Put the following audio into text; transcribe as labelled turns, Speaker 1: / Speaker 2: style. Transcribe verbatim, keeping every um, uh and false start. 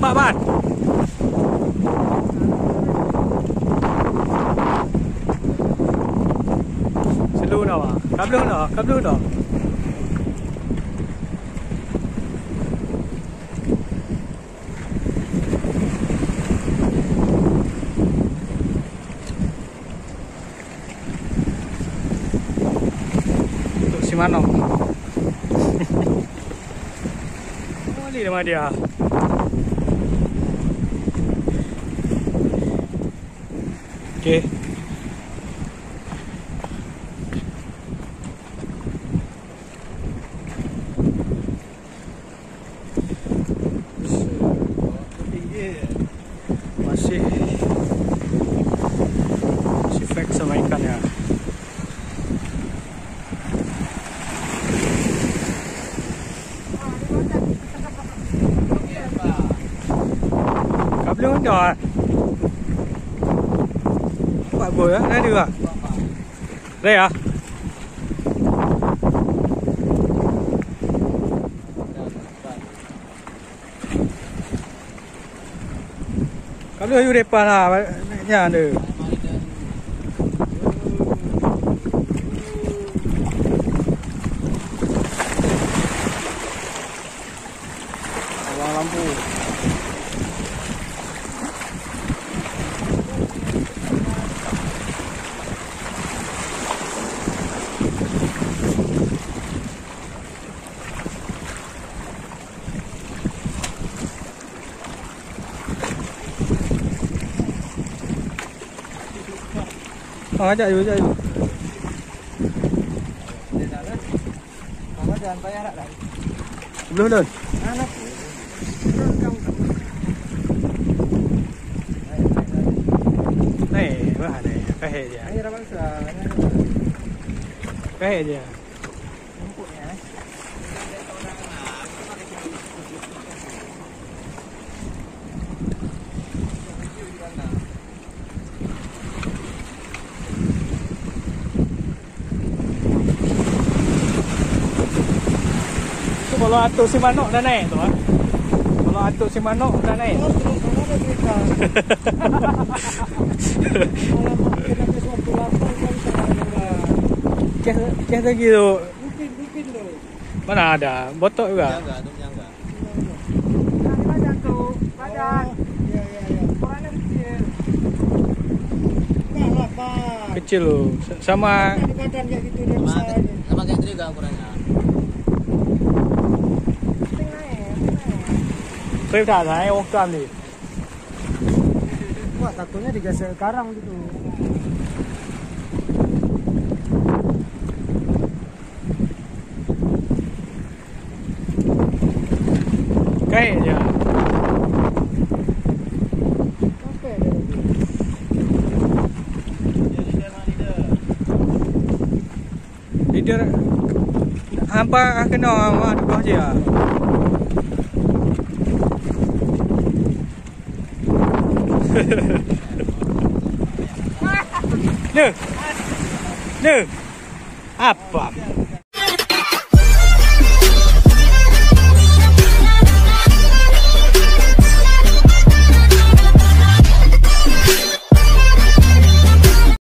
Speaker 1: Pak Ban. Slow na ba? Kablo na, kablo na. Untuk si Manong. Boleh nama dia. Okey. Masih masih fake sama ikannya. Kabel dah. Pak boy ah, ada juga. Ada ya. Kalau you depan lah, nya ada. Abang lampu. Oh, ajak you, ajak you.
Speaker 2: Mama jangan payah nak.
Speaker 1: Belum dah.
Speaker 2: Anak.
Speaker 1: Nih, wah deh, kayak dia.
Speaker 2: Air apa sah?
Speaker 1: Kayak dia.
Speaker 2: Empuknya.
Speaker 1: Kalau atuk si manok dah naik tu ah. Kalau atuk si manok dah naik.
Speaker 2: Oh, terus mana ada cerita. Kalau mungkin ada suatu lapar kan sana.
Speaker 1: Kes kes lagi tu.
Speaker 2: Mungkin mungkin tu.
Speaker 1: Mana ada? Botok juga.
Speaker 3: Jaga, tu jaga.
Speaker 2: Nah, badan tu, badan. Ya ya ya. Warna kecil. Nah, lapar.
Speaker 1: Kecil tu. Sama
Speaker 2: Ada badan kayak gitu dia
Speaker 3: Sama
Speaker 2: besar aja.
Speaker 3: sama kayak tadi ukurannya.
Speaker 1: Kau tak naik okam ni.
Speaker 2: Wah, takutnya digesek karang gitu.
Speaker 1: Kayak je.
Speaker 2: Oke deh.
Speaker 1: Leader hampa kena awak tu je. Ne. Ne. Apa?